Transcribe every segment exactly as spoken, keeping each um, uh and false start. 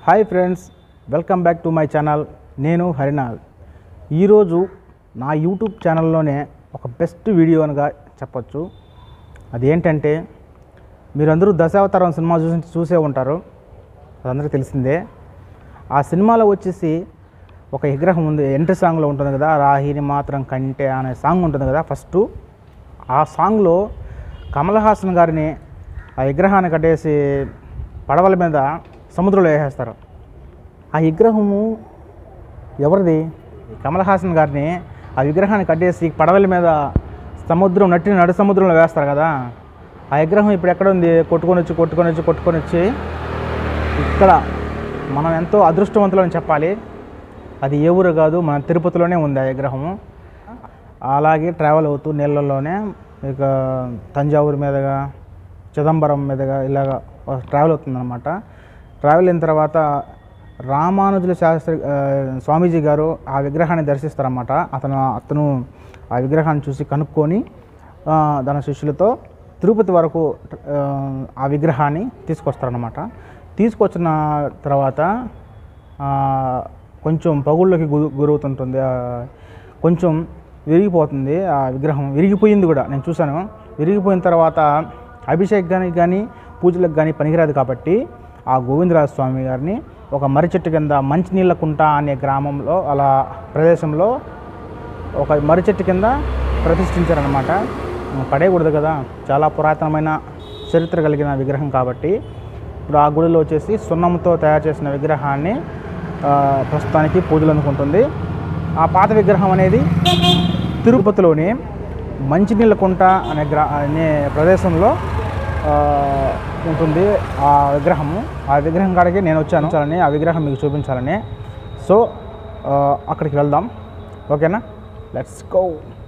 Hi friends, welcome back to my channel. నేను హరినాథ్. ఈరోజు నా యూట్యూబ్ ఛానల్లోనే ఒక బెస్ట్ వీడియో అనగా చెప్పచ్చు. అదేంటంటే, మీరందరూ దశావతారం సినిమా చూసి చూసే ఉంటారు, అదందరికీ తెలిసిందే. ఆ సినిమాలో వచ్చేసి ఒక విగ్రహం ఉంది, ఎంట్రీ సాంగ్లో ఉంటుంది కదా, రాహిని మాత్రం కంటే అనే సాంగ్ ఉంటుంది కదా. ఫస్ట్ ఆ సాంగ్లో కమల్ హాసన్ గారిని ఆ విగ్రహాన్ని కట్టేసి పడవల మీద సముద్రంలో వేసేస్తారు. ఆ విగ్రహము ఎవరిది? కమల్ హాసన్ గారిని ఆ విగ్రహాన్ని కట్టేసి పడవల మీద సముద్రం నట్టి నడు సముద్రంలో వేస్తారు కదా. ఆ విగ్రహం ఇప్పుడు ఎక్కడ ఉంది? కొట్టుకొని వచ్చి కొట్టుకొని వచ్చి కొట్టుకొని వచ్చి ఇక్కడ మనం ఎంతో అదృష్టవంతులని చెప్పాలి. అది ఏ ఊరు కాదు, మన తిరుపతిలోనే ఉంది ఆ విగ్రహము. అలాగే ట్రావెల్ అవుతూ నీళ్ళల్లోనే ఇక తంజావూరు మీదుగా చిదంబరం మీదుగా ఇలాగ ట్రావెల్ అవుతుందన్నమాట. ట్రావెల్ అయిన తర్వాత రామానుజుల శాస్త్రి స్వామీజీ గారు ఆ విగ్రహాన్ని దర్శిస్తారన్నమాట. అతను అతను ఆ విగ్రహాన్ని చూసి కనుక్కొని తన శిష్యులతో తిరుపతి వరకు ఆ విగ్రహాన్ని తీసుకొస్తారన్నమాట. తీసుకొచ్చిన తర్వాత కొంచెం పగుళ్ళకి గు గురవుతుంటుంది, కొంచెం విరిగిపోతుంది. ఆ విగ్రహం విరిగిపోయింది కూడా, నేను చూశాను. విరిగిపోయిన తర్వాత అభిషేకానికి కానీ పూజలకు కానీ పనికిరాదు కాబట్టి ఆ గోవిందరాజ స్వామి గారిని ఒక మర్రి చెట్టు కింద మంచినీళ్ళ కుంట అనే గ్రామంలో అలా ప్రదేశంలో ఒక మర్రి చెట్టు కింద ప్రతిష్ఠించారనమాట. పడేయకూడదు కదా, చాలా పురాతనమైన చరిత్ర కలిగిన విగ్రహం కాబట్టి. ఇప్పుడు ఆ గుడిలో వచ్చేసి సున్నంతో తయారు చేసిన విగ్రహాన్ని ప్రస్తుతానికి పూజలు అందుకుంటుంది. ఆ పాత విగ్రహం అనేది తిరుపతిలోని మంచినీళ్ళ కుంట అనే గ్రా అనే ప్రదేశంలో ఉంటుంది ఆ విగ్రహము. ఆ విగ్రహం కాడికి నేను వచ్చాను చాలని, ఆ విగ్రహం మీకు చూపించాలని. సో అక్కడికి వెళ్దాం, ఓకేనా? Let's go.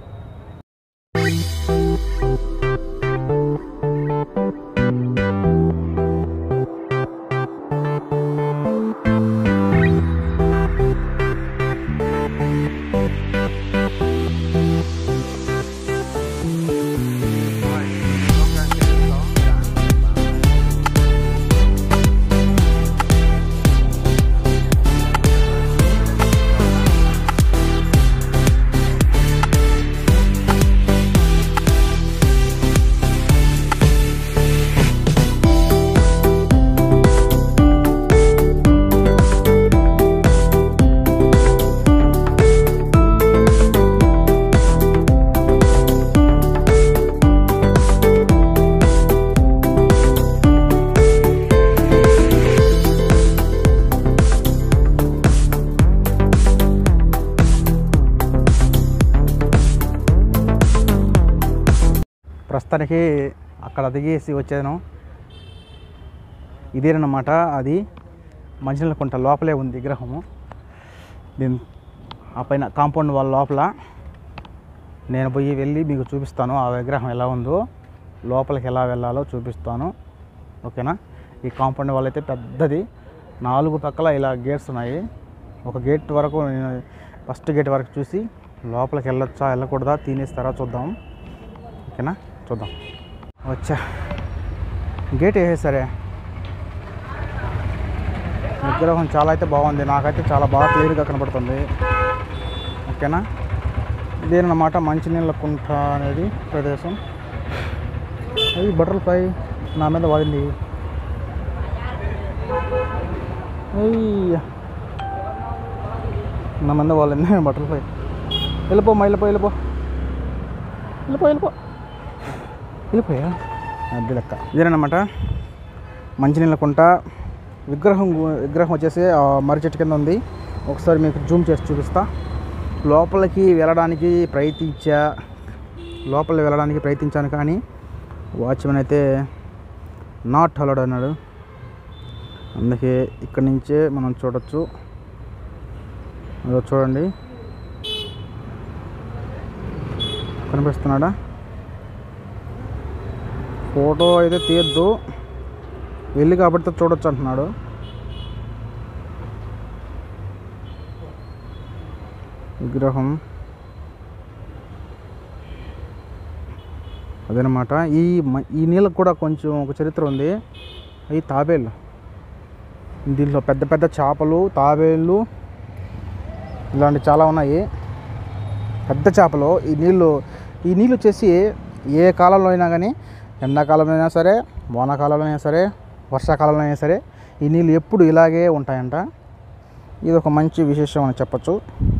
ప్రస్తుతానికి అక్కడ దిగేసి వచ్చాను. ఇదేనమాట అది మంచినీళ్ళ కుంట లోపలే ఉంది విగ్రహము. దీని ఆ పైన కాంపౌండ్ వాళ్ళ లోపల నేను పోయి వెళ్ళి మీకు చూపిస్తాను ఆ విగ్రహం ఎలా ఉందో, లోపలికి ఎలా వెళ్ళాలో చూపిస్తాను, ఓకేనా? ఈ కాంపౌండ్ వాళ్ళ అయితే పెద్దది, నాలుగు పక్కల ఇలా గేట్స్ ఉన్నాయి. ఒక గేట్ వరకు ఫస్ట్ గేట్ వరకు చూసి లోపలికి వెళ్ళొచ్చా వెళ్ళకూడదా తినేస్తారా చూద్దాం, ఓకేనా? చూద్దాం. వచ్చా, గేట్ వేసేసరే. విగ్రహం చాలా అయితే బాగుంది, నాకైతే చాలా బాగా క్లియర్గా కనబడుతుంది, ఓకేనా? ఇదేనమాట మంచినీళ్ళ కుంట అనేది ప్రదేశం. అది బటర్ఫ్లై నా మీద వాడింది. నా మీద వాడింది బటర్ఫ్లై. వెళ్ళిపో మా వెళ్ళిపో వెళ్ళిపో వెళ్ళిపో వెళ్ళిపో వెళ్ళిపోయా అది లెక్క. ఇదేనమాట మంచినీళ్ళ కుంట. విగ్రహం విగ్రహం వచ్చేసి మర్రి చెట్టు కింద ఉంది. ఒకసారి మీకు జూమ్ చేసి చూపిస్తా. లోపలికి వెళ్ళడానికి ప్రయత్నించా లోపలికి వెళ్ళడానికి ప్రయత్నించాను కానీ వాచ్మెన్ అయితే నాట్ అలౌడ్ అన్నాడు. అందుకే ఇక్కడి నుంచే మనం చూడొచ్చు. అదో చూడండి, కనిపిస్తున్నాడా? ఫోటో అయితే తీయద్దు, వెళ్ళి కాబట్టి చూడొచ్చు అంటున్నాడు. విగ్రహం అదనమాట. ఈ ఈ నీళ్ళకు కూడా కొంచెం ఒక చరిత్ర ఉంది. అవి తాబేళ్ళు, దీంట్లో పెద్ద పెద్ద చేపలు, తాబేళ్ళు ఇలాంటివి చాలా ఉన్నాయి. పెద్ద చేపలు. ఈ నీళ్ళు ఈ నీళ్ళు వచ్చేసి ఏ కాలంలో అయినా కానీ, ఎండాకాలంలో అయినా సరే, వానాకాలంలో అయినా సరే, వర్షాకాలంలో అయినా సరే ఈ నీళ్ళు ఎప్పుడు ఇలాగే ఉంటాయంట. ఇది ఒక మంచి విశేషం అని చెప్పచ్చు.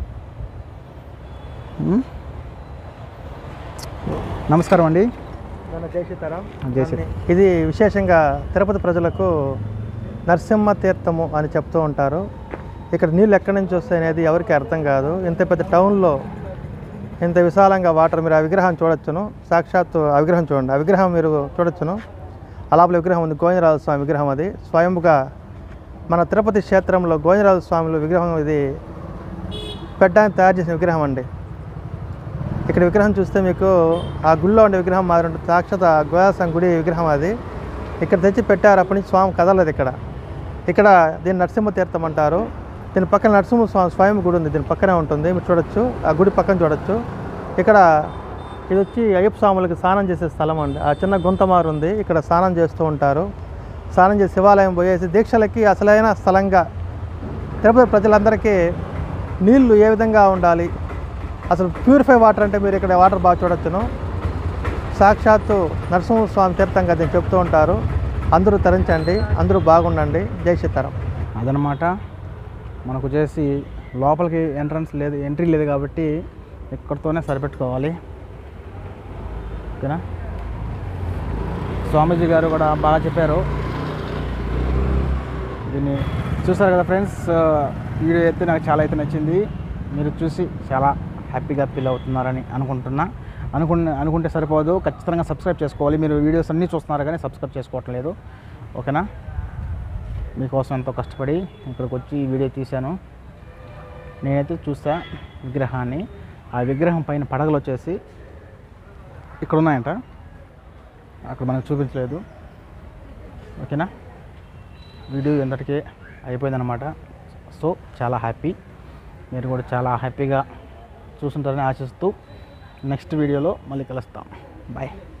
నమస్కారం అండి. జై సీతారాం. జై సీతారాం. ఇది విశేషంగా తిరుపతి ప్రజలకు నరసింహ తీర్థము అని చెప్తూ ఉంటారు. ఇక్కడ నీళ్ళు ఎక్కడి నుంచి వస్తాయి అనేది ఎవరికి అర్థం కాదు. ఇంత పెద్ద టౌన్లో ఇంత విశాలంగా వాటర్, మీరు ఆ విగ్రహం చూడొచ్చును. సాక్షాత్తు ఆ విగ్రహం చూడండి, ఆ విగ్రహం మీరు చూడొచ్చును. అలాపల విగ్రహం ఉంది, గోవిందరాజు స్వామి విగ్రహం. అది స్వయంగా మన తిరుపతి క్షేత్రంలో గోవిందరాజు స్వామిలో విగ్రహం, ఇది పెట్టడానికి తయారు చేసిన విగ్రహం అండి. ఇక్కడ విగ్రహం చూస్తే మీకు ఆ గుళ్ళో ఉండే విగ్రహం మాదిరి ఉంటుంది. సాక్షాత్ గోదాస్వామి గుడి విగ్రహం అది. ఇక్కడ తెచ్చి పెట్టారు, అప్పటి నుంచి స్వామి కదలలేదు. ఇక్కడ ఇక్కడ దీన్ని నరసింహ తీర్థం అంటారు. దీని పక్కన నరసింహ స్వామి స్వయం గుడి ఉంది, దీని పక్కనే ఉంటుంది, మీరు చూడొచ్చు. ఆ గుడి పక్కన చూడొచ్చు. ఇక్కడ ఇది వచ్చి అయ్యప్ప స్వాములకి స్నానం చేసే స్థలం అండి. ఆ చిన్న గుంతమారు ఉంది, ఇక్కడ స్నానం చేస్తూ ఉంటారు. స్నానం చేసి శివాలయం పోయేసి దీక్షలకి అసలైన స్థలంగా తిరుపతి ప్రజలందరికీ నీళ్లు ఏ విధంగా ఉండాలి, అసలు ప్యూరిఫై వాటర్ అంటే మీరు ఇక్కడ వాటర్ బాగా చూడొచ్చును. సాక్షాత్తు నరసింహస్వామి తీర్థంగా దీన్ని చెప్తూ ఉంటారు. అందరూ తరించండి, అందరూ బాగుండండి. జై సీతారాం. అదనమాట. మనకు వచ్చేసి లోపలికి ఎంట్రన్స్ లేదు, ఎంట్రీ లేదు కాబట్టి ఇక్కడితోనే సరిపెట్టుకోవాలి. ఓకేనా. స్వామీజీ గారు కూడా బాగా చెప్పారు. దీన్ని చూసారు కదా ఫ్రెండ్స్. వీడియో అయితే నాకు చాలా అయితే నచ్చింది. మీరు చూసి చాలా హ్యాపీగా ఫీల్ అవుతున్నారని అనుకుంటున్నా. అనుకు అనుకుంటే సరిపోదు, ఖచ్చితంగా సబ్స్క్రైబ్ చేసుకోవాలి. మీరు వీడియోస్ అన్నీ చూస్తున్నారు కానీ సబ్స్క్రైబ్ చేసుకోవటం లేదు. ఓకేనా. మీకోసం ఎంతో కష్టపడి ఇక్కడికి వచ్చి ఈ వీడియో తీశాను. నేనైతే చూసా విగ్రహాన్ని. ఆ విగ్రహం పైన పడగలు వచ్చేసి ఇక్కడ ఉన్నాయంట, అక్కడ మనకు చూపించలేదు. ఓకేనా. వీడియో ఎంతటికే అయిపోయిందనమాట. సో చాలా హ్యాపీ. మీరు కూడా చాలా హ్యాపీగా చూసుంటారని ఆశిస్తూ నెక్స్ట్ వీడియోలో మళ్ళీ కలుస్తాం. బాయ్.